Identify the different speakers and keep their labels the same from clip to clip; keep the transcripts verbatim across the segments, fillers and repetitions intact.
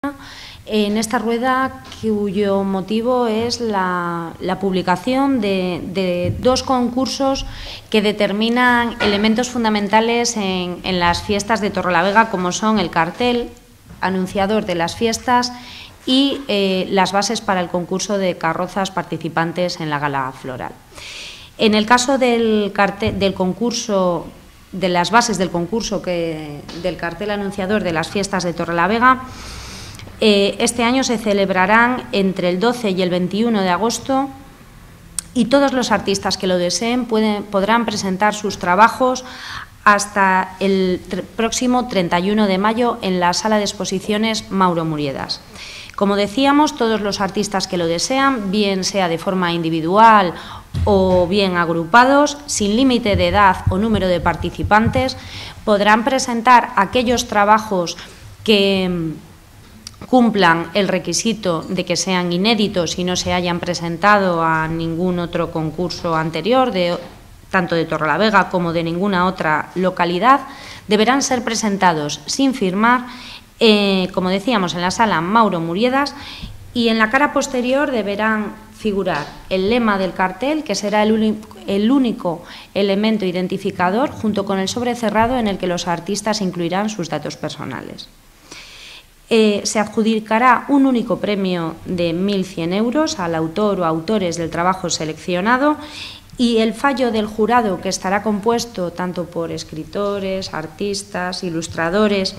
Speaker 1: en esta rueda cuyo motivo es la, la publicación de, de dos concursos que determinan elementos fundamentales en, en las fiestas de Torrelavega, como son el cartel anunciador de las fiestas y eh, las bases para el concurso de carrozas participantes en la gala floral. En el caso del, cartel, del concurso, de las bases del concurso que, del cartel anunciador de las fiestas de Torrelavega, eh, este año se celebrarán entre el doce y el veintiuno de agosto y todos los artistas que lo deseen pueden, podrán presentar sus trabajos hasta el próximo treinta y uno de mayo en la sala de exposiciones Mauro Muriedas. Como decíamos, todos los artistas que lo desean, bien sea de forma individual o bien agrupados, sin límite de edad o número de participantes, podrán presentar aquellos trabajos que cumplan el requisito de que sean inéditos y no se hayan presentado a ningún otro concurso anterior, de, tanto de Torrelavega como de ninguna otra localidad, deberán ser presentados sin firmar, eh, como decíamos, en la sala Mauro Muriedas, y en la cara posterior deberán figurar el lema del cartel, que será el, el único elemento identificador, junto con el sobre cerrado en el que los artistas incluirán sus datos personales. Eh, se adjudicará un único premio de mil cien euros al autor o autores del trabajo seleccionado y el fallo del jurado, que estará compuesto tanto por escritores, artistas, ilustradores,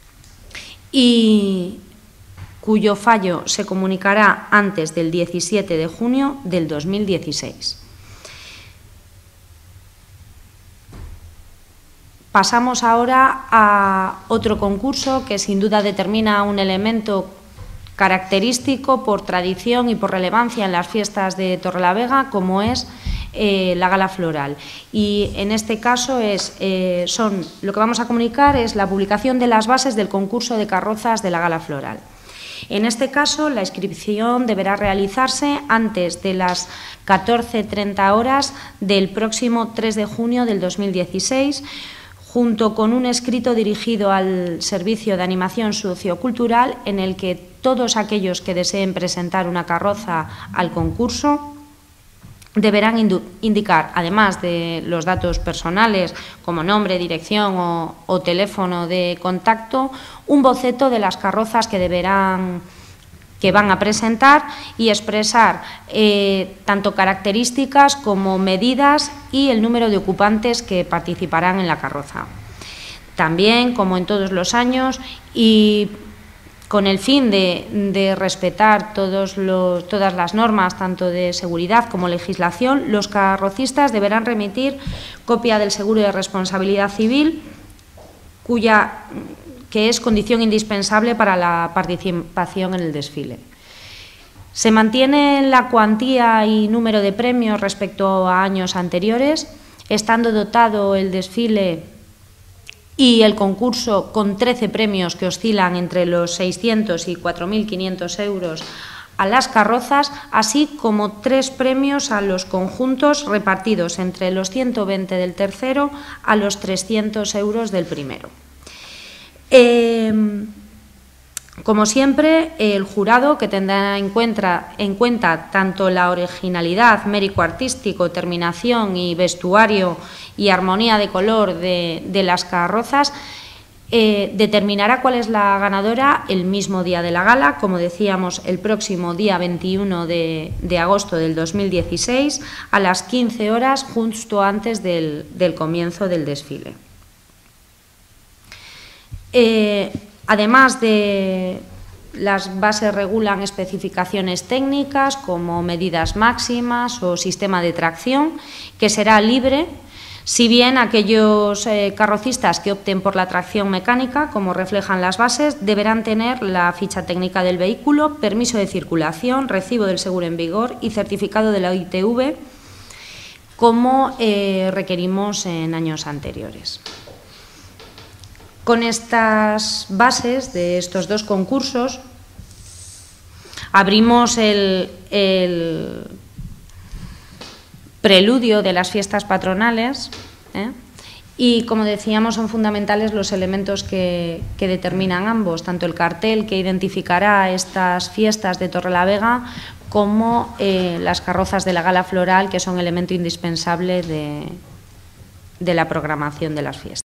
Speaker 1: y cuyo fallo se comunicará antes del diecisiete de junio del dos mil dieciséis. Pasamos ahora a otro concurso que sin duda determina un elemento característico por tradición y por relevancia en las fiestas de Torrelavega, como es eh, la gala floral. Y en este caso es, eh, son, lo que vamos a comunicar es la publicación de las bases del concurso de carrozas de la gala floral. En este caso, la inscripción deberá realizarse antes de las catorce treinta horas del próximo tres de junio del dos mil dieciséis, junto con un escrito dirigido al Servicio de Animación Sociocultural en el que todos aquellos que deseen presentar una carroza al concurso deberán indicar, además de los datos personales como nombre, dirección o, o teléfono de contacto, un boceto de las carrozas que deberán que van a presentar y expresar eh, tanto características como medidas y el número de ocupantes que participarán en la carroza. También, como en todos los años, y con el fin de, de respetar todos los, todas las normas, tanto de seguridad como legislación, los carrocistas deberán remitir copia del seguro de responsabilidad civil, cuya que es condición indispensable para la participación en el desfile. Se mantiene la cuantía y número de premios respecto a años anteriores, estando dotado el desfile y el concurso con trece premios que oscilan entre los seiscientos y cuatro mil quinientos euros a las carrozas, así como tres premios a los conjuntos repartidos entre los ciento veinte del tercero a los trescientos euros del primero. Eh, como siempre, el jurado, que tendrá en cuenta, en cuenta tanto la originalidad, mérito artístico, terminación y vestuario y armonía de color de, de las carrozas, eh, determinará cuál es la ganadora el mismo día de la gala, como decíamos, el próximo día veintiuno de, de agosto del dos mil dieciséis, a las quince horas, justo antes del, del comienzo del desfile. Eh, además de las bases regulan especificaciones técnicas como medidas máximas o sistema de tracción, que será libre, si bien aquellos eh, carrocistas que opten por la tracción mecánica, como reflejan las bases, deberán tener la ficha técnica del vehículo, permiso de circulación, recibo del seguro en vigor y certificado de la I T V, como eh, requerimos en años anteriores. Con estas bases de estos dos concursos abrimos el, el preludio de las fiestas patronales, ¿eh? Y, como decíamos, son fundamentales los elementos que, que determinan ambos, tanto el cartel que identificará estas fiestas de Torrelavega como eh, las carrozas de la gala floral, que son elemento indispensable de, de la programación de las fiestas.